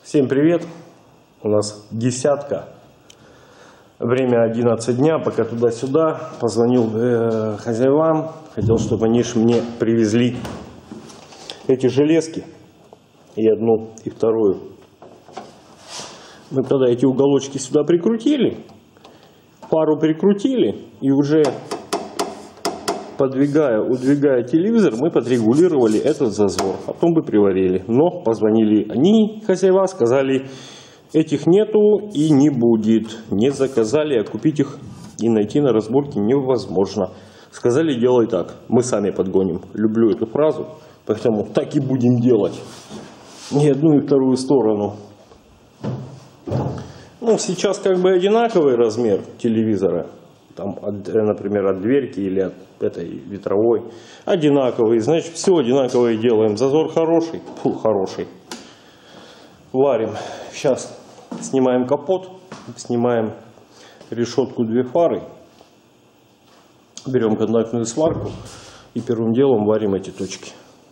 Всем привет! У нас десятка. Время 11 дня, пока туда-сюда. Позвонил хозяевам. Хотел, чтобы они мне привезли эти железки. И одну, и вторую. Мы тогда эти уголочки сюда прикрутили. Пару прикрутили. И уже удвигая телевизор, мы подрегулировали этот зазор. Потом бы приварили. Но позвонили они, хозяева, сказали, этих нету и не будет. Не заказали, а купить их и найти на разборке невозможно. Сказали, делай так. Мы сами подгоним. Люблю эту фразу, поэтому так и будем делать. Ни одну, ни вторую сторону. Ну, сейчас как бы одинаковый размер телевизора. Там, например, от дверки или от этой ветровой. Одинаковый. Значит, все одинаковое делаем. Зазор хороший. Фу, хороший. Варим. Сейчас снимаем капот. Снимаем решетку, две фары. Берем контактную сварку. И первым делом варим эти точки.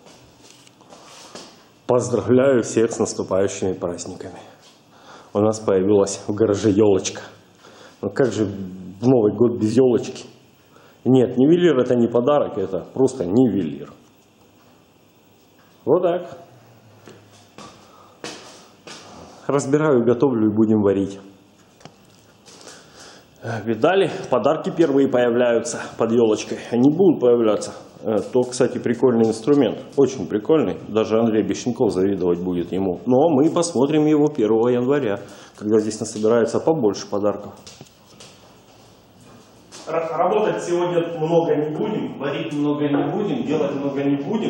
Поздравляю всех с наступающими праздниками. У нас появилась в гараже елочка. Ну как же в Новый год без елочки? Нет, нивелир это не подарок, это просто нивелир. Вот так. Разбираю, готовлю и будем варить. Видали, подарки первые появляются под елочкой. Они будут появляться. То, кстати, прикольный инструмент. Очень прикольный. Даже Андрей Бещенков завидовать будет ему. Но мы посмотрим его 1 января, когда здесь насобирается побольше подарков. Работать сегодня много не будем, варить много не будем, делать много не будем.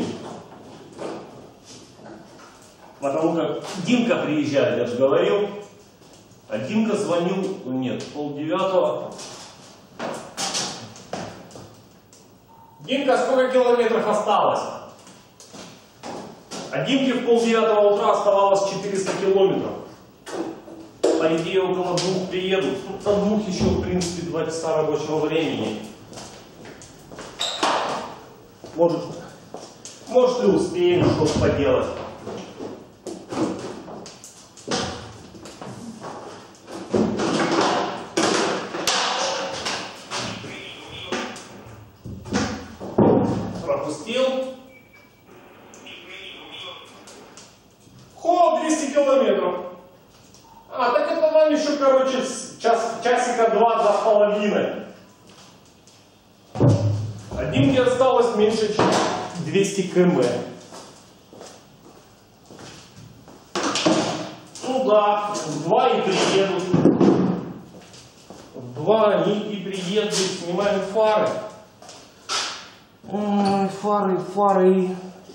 Потому как Димка приезжает, я же говорил. А Димка звонил, нет, 8:30. Димка, сколько километров осталось? А Димке в 8:30 утра оставалось 400 километров. По идее, около 2 приедут. Ну, до 2 еще, в принципе, 2 часа рабочего времени. Может и успеем что-то поделать. Пропустил. Хо, 200 километров. А, так это нам еще, короче, часика 2-2,5. А Димке осталось меньше, чем 200 км. Ну да, в 2 и приедут. В 2 они и приедут. Снимаем фары. Ой, фары.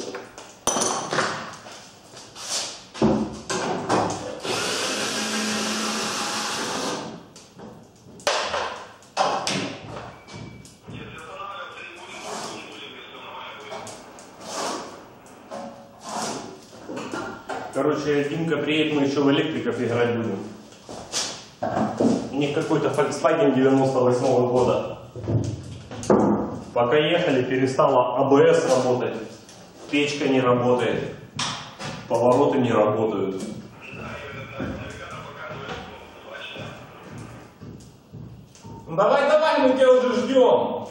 Короче, Димка приедет, мы еще в электриков играть будем. У них какой-то Volkswagen 98-го года. Пока ехали, перестала АБС работать. Печка не работает. Повороты не работают. Ну, давай, мы тебя уже ждем.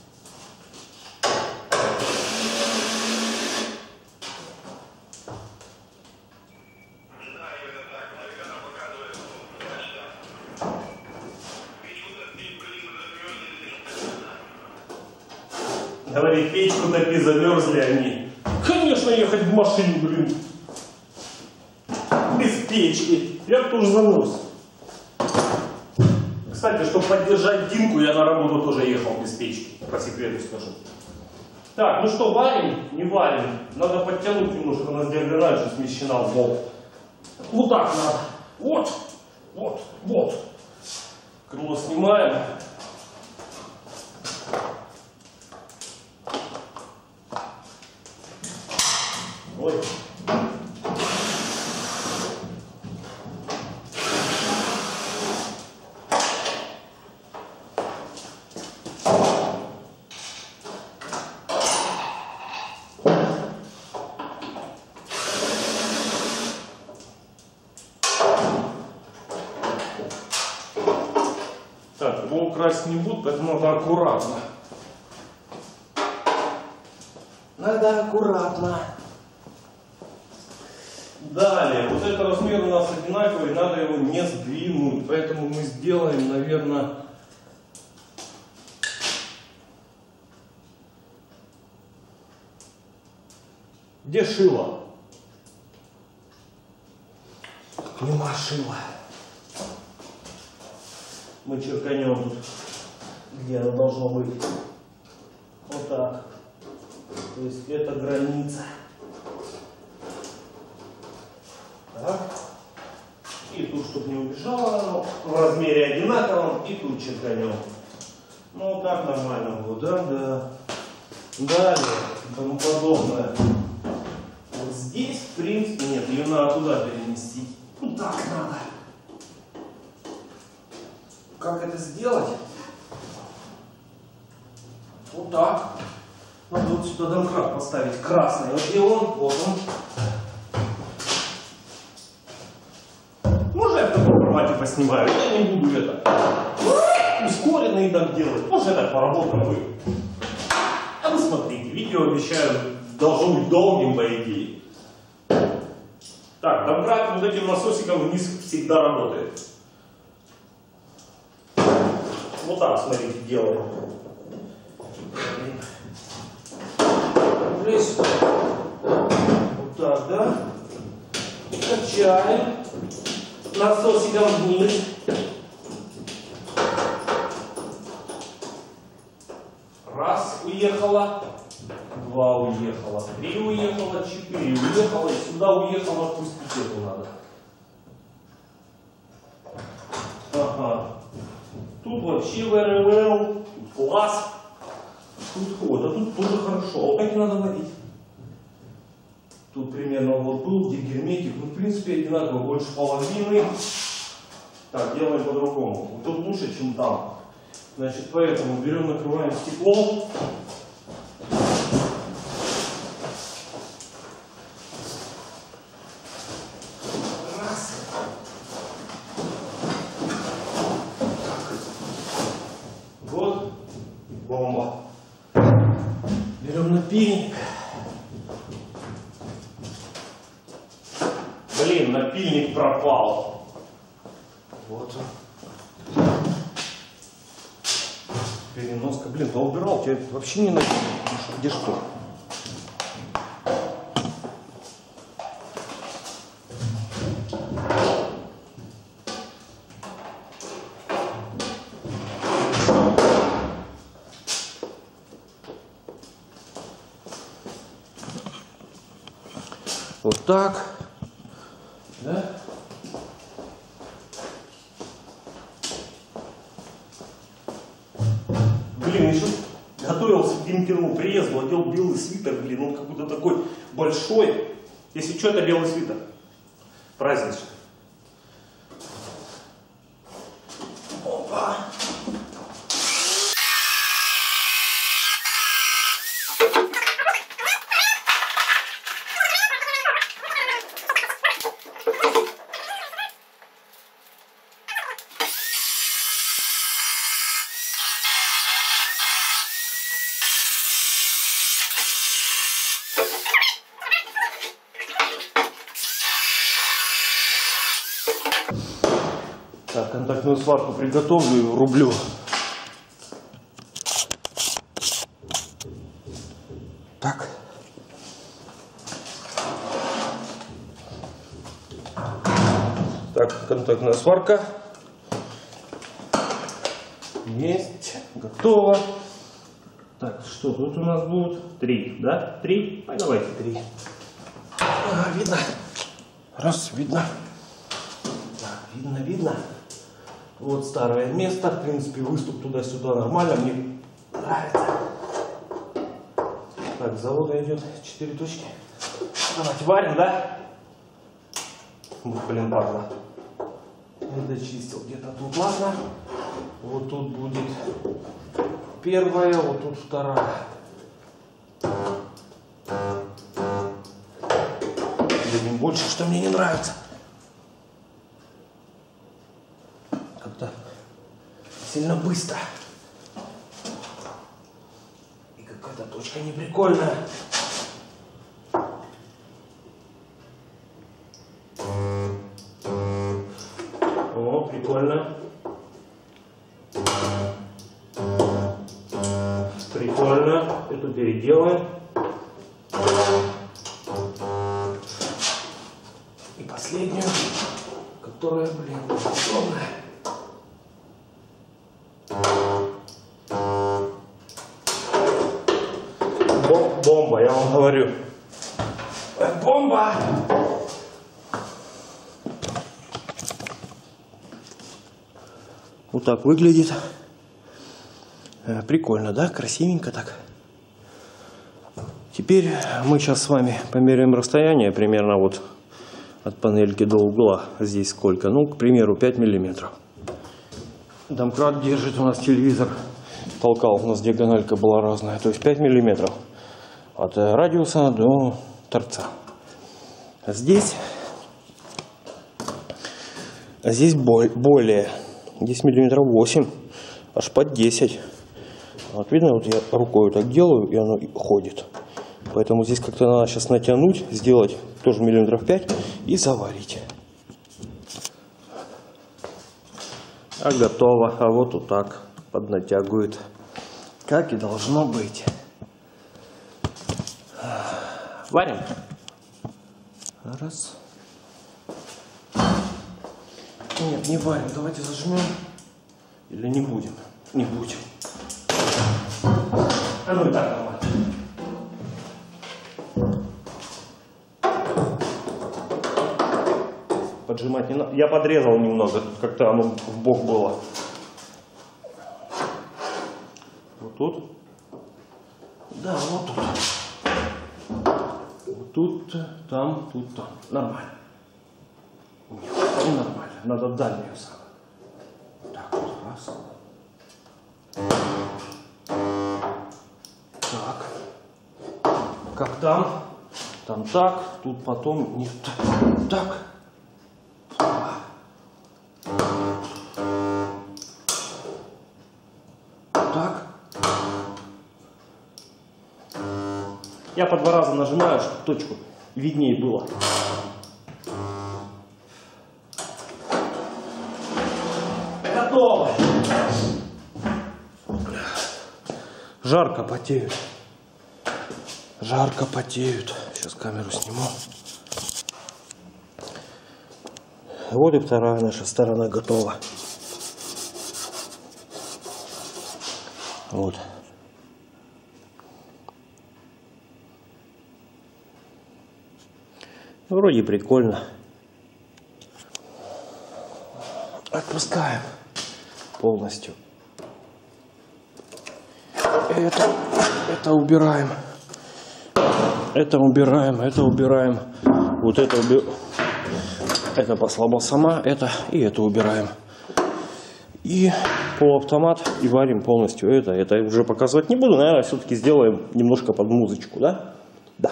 Говорит, печку топи, замерзли они. Конечно, ехать в машине, блин. Без печки. Я тоже замерз. Кстати, чтобы поддержать Димку, я на работу тоже ехал без печки. По секрету скажу. Так, ну что, варим? Не варим. Надо подтянуть немножко, у нас диагональ же смещена в бок. Вот так надо. Вот. Крыло снимаем. Ой. много красить не буду, поэтому надо аккуратно. Надо аккуратно. Далее, вот этот размер у нас одинаковый, надо его не сдвинуть, поэтому мы сделаем, наверное, где шило? Нема шила. Мы черканем тут, где оно должно быть. Вот так. То есть это граница. Так. И тут, чтобы не убежало, оно в размере одинаковом, и тут черканем. Ну вот так нормально было, да? Да. Далее, и тому подобное. Вот здесь, в принципе, нет, ее надо туда перенести. Ну так надо. Как это сделать? Вот так. Надо вот сюда домкрат поставить красный. Вот где он? Вот он. Можно я в таком формате поснимаю? Я не буду это ускоренно и так делать. Можно я так поработаю? А вы смотрите, видео, обещаю, должно быть долгим, по идее. Так, домкрат вот этим насосиком вниз всегда работает. Вот так, смотрите, делаем. Здесь. Вот так, да? Качаем. Насосиком вниз. Раз, уехала. Два уехала. Три уехала. Четыре уехала. И сюда уехала. Отпустить эту надо. Ага. Тут вообще ВРЛ. Тут класс. Тут ход. А тут тоже хорошо. Опять надо варить. Тут примерно вот был, где герметик. Ну, в принципе, одинаково. Больше половины. Так, делаем по-другому. Вот тут лучше, чем там. Значит, поэтому берем, накрываем стеклом. Раз. Вот. Бомба. Берем напильник. Блин, напильник пропал. Вот он. Переноска. Блин, да убирал, тебя вообще не напильник. Где что? Вот так. Да? Блин, еще готовился к Димкиному приезду, одел белый свитер, блин, он какой-то такой большой. Если что, это белый свитер. Праздничный. Опа. Так, контактную сварку приготовлю и врублю. Так. Так, контактная сварка. Есть. Готово. Так, что тут у нас будет? 3, да? 3? А давайте 3. Ага, видно. Раз, видно. Так, видно, видно. Вот старое место, в принципе, выступ туда-сюда нормально, мне нравится. Так, завода идет 4 точки. Давайте варим, да? Блин, падла. Я дочистил где-то тут, ладно. Вот тут будет первая, вот тут вторая. Блин, больше, что мне не нравится. Как-то сильно быстро. И какая-то точка неприкольная. О, прикольно. Прикольно. Эту переделаем. И последнюю, которая, блин, удобная. Бомба, я вам говорю. Бомба! Вот так выглядит. Прикольно, да? Красивенько так. Теперь мы сейчас с вами померяем расстояние примерно вот от панельки до угла. Здесь сколько? Ну, к примеру, 5 миллиметров. Домкрат держит у нас телевизор. Толкал, у нас диагональка была разная. То есть 5 миллиметров. От радиуса до торца. Здесь более. Здесь миллиметров 8. Аж под 10. Вот видно, вот я рукой так делаю, и оно ходит. Поэтому здесь как-то надо сейчас натянуть, сделать тоже миллиметров 5 и заварить. А готово. А вот так поднатягивает. Как и должно быть. Варим. Раз. Нет, не варим. Давайте зажмем. Или не будем? Не будем. А ну и так нормально. Поджимать не надо. Я подрезал немного. Как-то оно в бок было. Вот тут. Да, вот тут. Тут, там, тут, там. Нормально. Нет, не нормально. Надо дальнюю самую. Так, вот раз. Так. Как там? Там так. Тут потом нет. Так. Так. Я по 2 раза нажимаю, чтобы точку виднее было. Готово. Жарко потеют. Жарко потеют. Сейчас камеру сниму. Вот и вторая наша сторона готова. Вот. Вроде прикольно. Отпускаем полностью. Это убираем. Это убираем. Это убираем. Вот это убираем. Это послаба сама. Это и это убираем. И полуавтомат. И варим полностью это. Это я уже показывать не буду. Наверное, все-таки сделаем немножко под музычку, да? Да.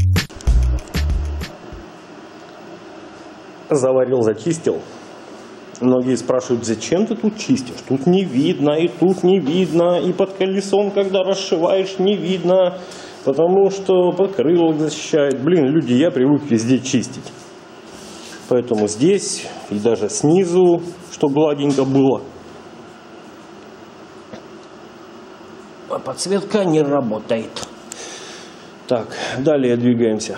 Заварил, зачистил. Многие спрашивают, зачем ты тут чистишь? Тут не видно, и тут не видно, и под колесом, когда расшиваешь, не видно, потому что покрылок защищает. Блин, люди, я привык везде чистить. Поэтому здесь и даже снизу, чтобы гладенько было. А подсветка не работает. Так, далее двигаемся.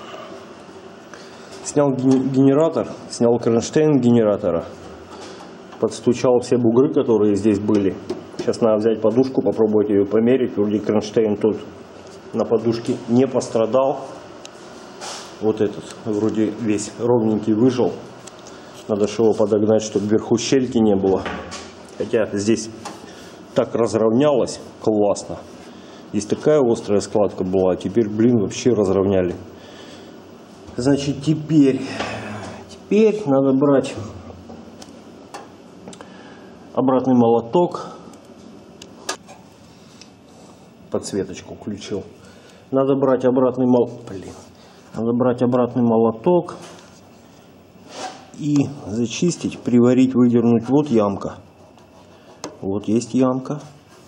Снял генератор, снял кронштейн генератора. Подстучал все бугры, которые здесь были. Сейчас надо взять подушку, попробовать ее померить. Вроде кронштейн тут на подушке не пострадал. Вот этот вроде весь ровненький выжил. Надо же его подогнать, чтобы вверху щельки не было. Хотя здесь так разровнялось классно. Здесь такая острая складка была, а теперь, блин, вообще разровняли. Значит, теперь надо брать обратный молоток. Подсветочку включил. Надо брать обратный молоток и зачистить, приварить, выдернуть. Вот ямка. Вот есть ямка.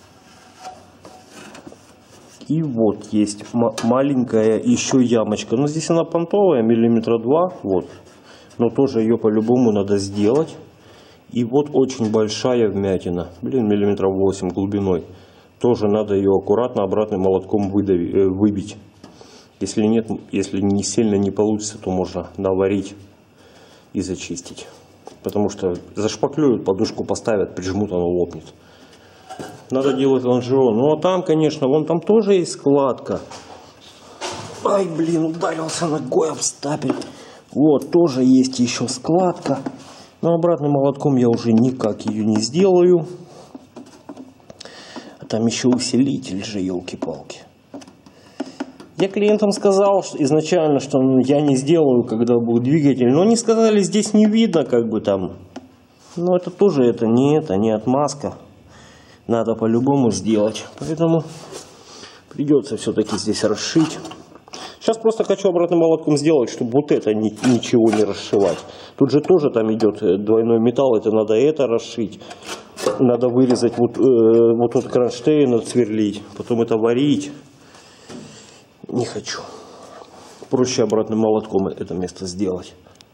И вот есть маленькая еще ямочка. Но здесь она понтовая, миллиметра 2. Вот. Но тоже ее по-любому надо сделать. И вот очень большая вмятина. Блин, миллиметров 8 глубиной. Тоже надо ее аккуратно обратным молотком выбить. Если нет, если не сильно не получится, то можно наварить и зачистить. Потому что зашпаклюют, подушку поставят, прижмут, она лопнет. Надо делать лонжерон. Ну а там, конечно, вон там тоже есть складка. Ай, блин, ударился ногой об стапель. Вот, тоже есть еще складка. Но обратным молотком я уже никак ее не сделаю. А там еще усилитель же, елки-палки. Я клиентам сказал что изначально, что я не сделаю, когда будет двигатель. Но они сказали, здесь не видно, как бы там. Но это тоже не отмазка. Надо по-любому сделать. Поэтому придется все-таки здесь расшить. Сейчас просто хочу обратным молотком сделать, чтобы вот это ничего не расшивать. Тут же тоже там идет двойной металл. Это надо это расшить. Надо вырезать вот тут кронштейн, отсверлить. Потом это варить. Не хочу. Проще обратным молотком это место сделать.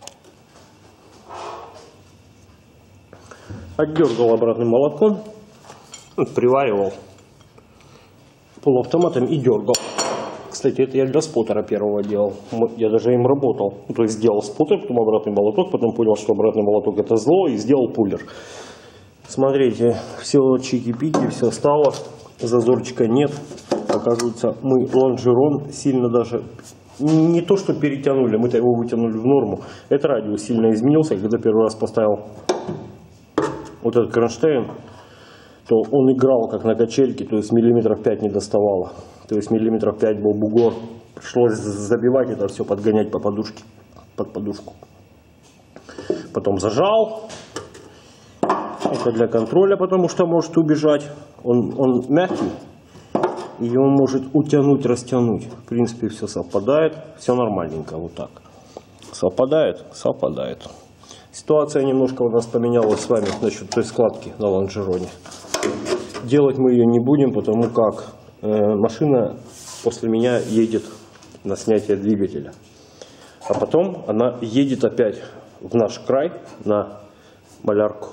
Отдергал обратным молотком. Приваривал полуавтоматом и дергал. Кстати, это я для споттера первого делал. Я даже им работал. То есть сделал споттер, потом обратный молоток, потом понял, что обратный молоток это зло, и сделал пуллер. Смотрите, все чики-пики, все стало. Зазорчика нет. Оказывается, мы лонжерон сильно даже... Не то, что перетянули, мы-то его вытянули в норму. Это радиус сильно изменился. Когда первый раз поставил вот этот кронштейн, то он играл как на качельке, то есть миллиметров 5 не доставало. То есть миллиметров 5 был бугор. Пришлось забивать это все, подгонять по подушке, под подушку. Потом зажал. Это для контроля, потому что может убежать. Он мягкий, и его может утянуть, растянуть. В принципе, все совпадает. Все нормальненько, вот так. Совпадает? Совпадает. Ситуация немножко у нас поменялась с вами насчет той складки на лонжероне. Делать мы ее не будем, потому как машина после меня едет на снятие двигателя. А потом она едет опять в наш край на малярку.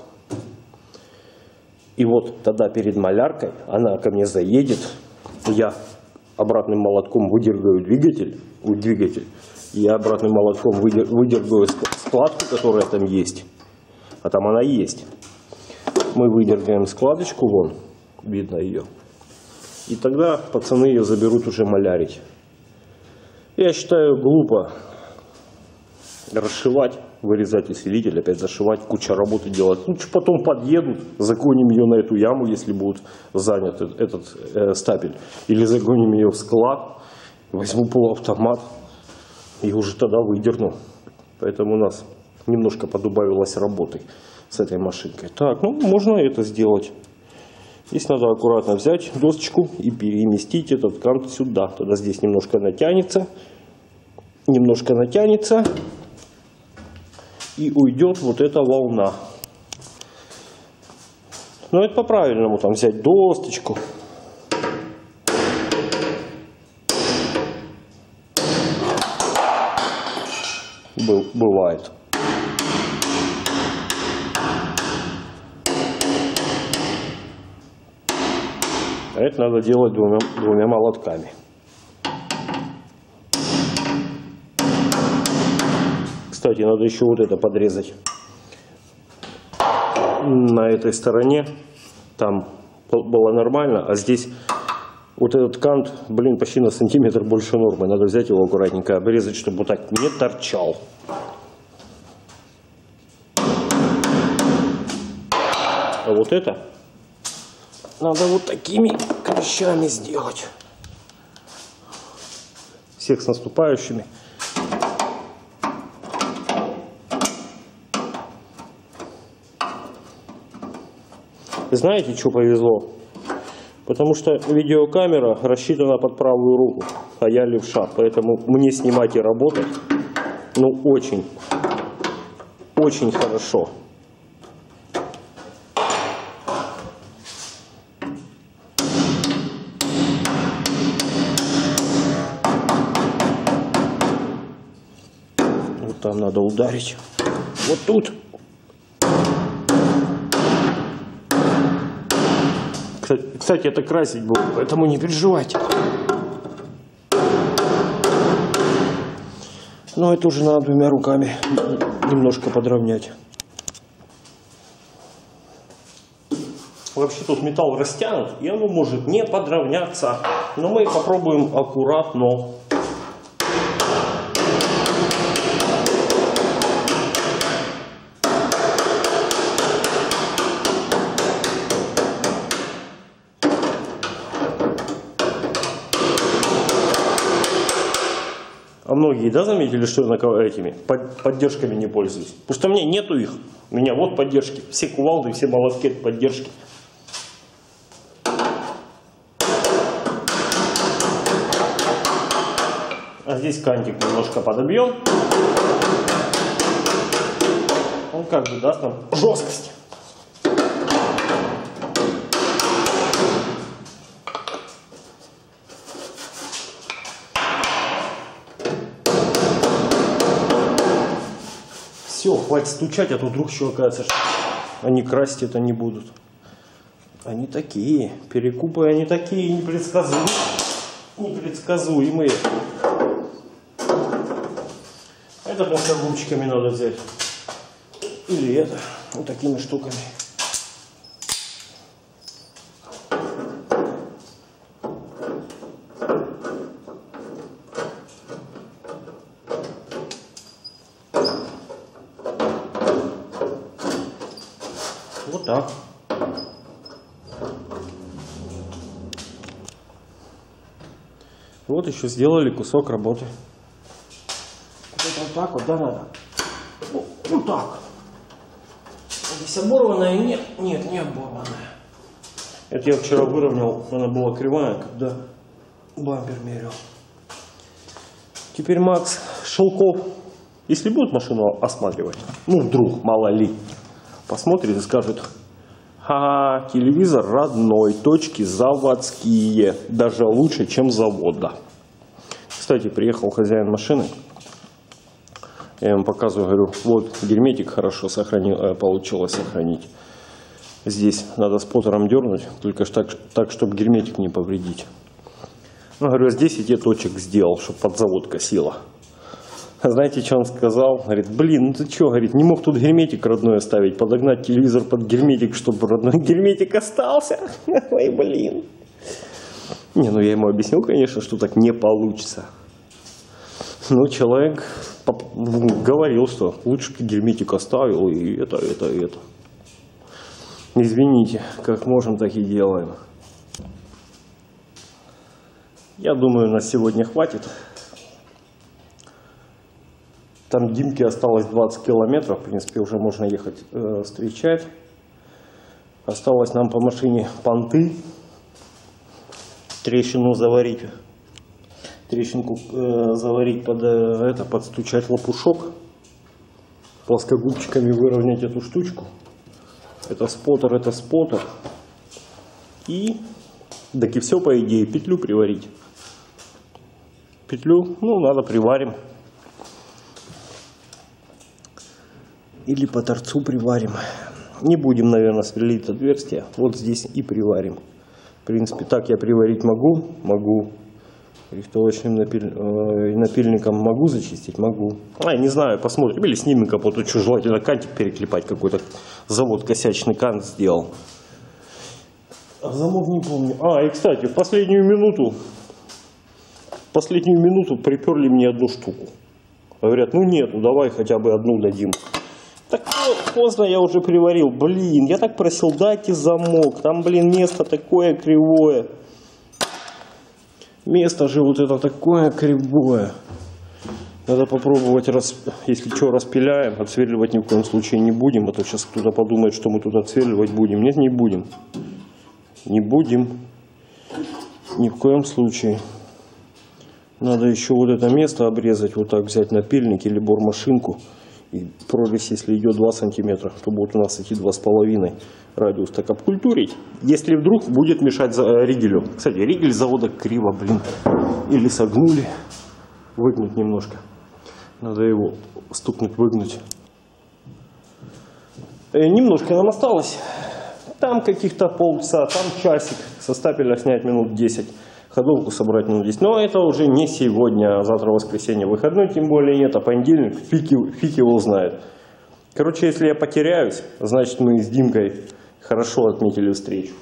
И вот тогда перед маляркой она ко мне заедет. Я обратным молотком выдергаю двигатель. Я обратным молотком выдергаю складку, которая там есть. А там она есть. Мы выдергаем складочку, вон, видно ее. И тогда пацаны ее заберут уже малярить. Я считаю глупо расшивать, вырезать усилитель, опять зашивать, куча работы делать. Лучше потом подъедут, загоним ее на эту яму, если будет занят этот стапель. Или загоним ее в склад, возьму полуавтомат и уже тогда выдерну. Поэтому у нас немножко подубавилось работы с этой машинкой. Так, ну можно это сделать. Здесь надо аккуратно взять досочку и переместить этот кант сюда. Тогда здесь немножко натянется. И уйдет вот эта волна. Но это по-правильному, там взять досточку. Бывает. А это надо делать двумя молотками. Кстати, надо еще вот это подрезать. На этой стороне там было нормально, а здесь вот этот кант, блин, почти на сантиметр больше нормы. Надо взять его аккуратненько, обрезать, чтобы вот так не торчал. А вот это надо вот такими клещами сделать. Всех с наступающими. Знаете, что повезло? Потому что видеокамера рассчитана под правую руку, а я левша. Поэтому мне снимать и работать, ну, очень, очень хорошо. Вот там надо ударить. Вот тут. Кстати, это красить будет, поэтому не переживайте. Но это уже надо двумя руками немножко подровнять. Вообще тут металл растянут, и оно может не подровняться. Но мы попробуем аккуратно. А многие, да, заметили, что я этими поддержками не пользуюсь? Потому что у меня нету их. У меня вот поддержки. Все кувалды, все молотки — это поддержки. А здесь кантик немножко подобьем. Он как бы даст нам жесткость. Все, хватит стучать, а то вдруг еще окажется, что они красить это не будут. Они такие, перекупы, они такие непредсказуемые. Это плоскогубчиками надо взять. Или это, вот такими штуками. Вот так. Вот еще сделали кусок работы. Вот так вот, да, надо. Вот так. Здесь оборванная? Нет, нет, не оборванная. Это я вчера выровнял, она была кривая, когда бампер мерил. Теперь Макс Шелков, если будет машину осматривать, ну вдруг, мало ли, посмотрит и скажет: ха, телевизор родной, точки заводские, даже лучше, чем завода. Кстати, приехал хозяин машины, я ему показываю, говорю, вот герметик хорошо получилось сохранить. Здесь надо споттером дернуть, только так, чтобы герметик не повредить. Ну, говорю, с 10 точек сделал, чтобы подзаводка села. Знаете, что он сказал? Говорит, блин, ну ты что, говорит, не мог тут герметик родной оставить, подогнать телевизор под герметик, чтобы родной герметик остался? Ой, блин. Не, ну я ему объяснил, конечно, что так не получится. Ну, человек говорил, что лучше бы герметик оставил, и это. Извините, как можем, так и делаем. Я думаю, на сегодня хватит. Там Димке осталось 20 километров, в принципе, уже можно ехать встречать. Осталось нам по машине понты, трещину заварить, трещинку заварить, подстучать лопушок, плоскогубчиками выровнять эту штучку. Это споттер, это споттер. И, так и все, по идее, петлю приварить. Петлю, ну, надо приварим. Или по торцу приварим. Не будем, наверное, сверлить отверстие. Вот здесь и приварим. В принципе, так я приварить могу. Могу. Рихтовочным напильником могу зачистить? Могу. Я не знаю, посмотрим. Или снимем капот. Тут что, желательно кантик переклепать. Какой-то завод косячный кант сделал. А замок не помню. И, кстати, в последнюю минуту приперли мне одну штуку. Говорят, ну нет, ну давай хотя бы одну дадим. Так поздно, я уже приварил. Блин, я так просил, дайте замок. Там, блин, место такое кривое. Место же вот это такое кривое. Надо попробовать, если что, распиляем. Отсверливать ни в коем случае не будем. А то сейчас кто-то подумает, что мы тут отсверливать будем. Нет, не будем. Не будем. Ни в коем случае. Надо еще вот это место обрезать. Вот так взять напильник или бормашинку. И прорезь, если идет 2 сантиметра, то будет у нас эти 2,5 радиус так обкультурить. Если вдруг будет мешать ригелю. Кстати, ригель завода криво, блин. Или согнули. Выгнуть немножко. Надо его стукнуть, выгнуть. Немножко нам осталось. Там каких-то полчаса, там часик. Со стапеля снять минут 10. Ходовку собрать минут 10. Но это уже не сегодня, а завтра воскресенье, выходной тем более нет, а понедельник фиг его знает. Короче, если я потеряюсь, значит мы с Димкой хорошо отметили встречу.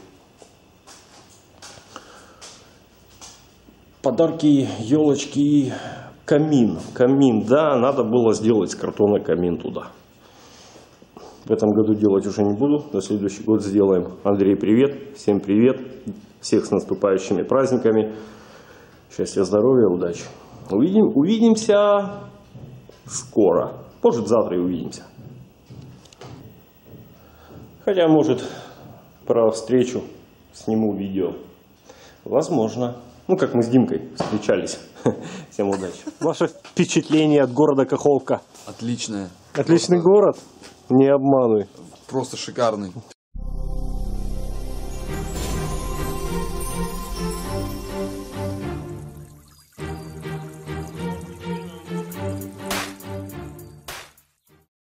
Подарки, елочки, камин. Камин, да, надо было сделать с картона камин туда. В этом году делать уже не буду, на следующий год сделаем. Андрей, привет, всем привет, всех с наступающими праздниками, счастья, здоровья, удачи. Увидимся скоро, может завтра и увидимся. Хотя, может, про встречу сниму видео, возможно. Ну, как мы с Димкой встречались. Всем удачи. Ваше впечатление от города Каховка? Отличное. Отличный город? Не обманывай. Просто шикарный.